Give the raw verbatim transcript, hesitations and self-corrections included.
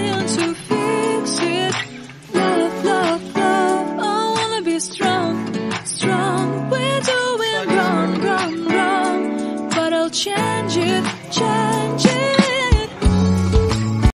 trying to fix it. Love, love, love, I wanna be strong, strong. We're doing wrong, wrong, wrong, but I'll change.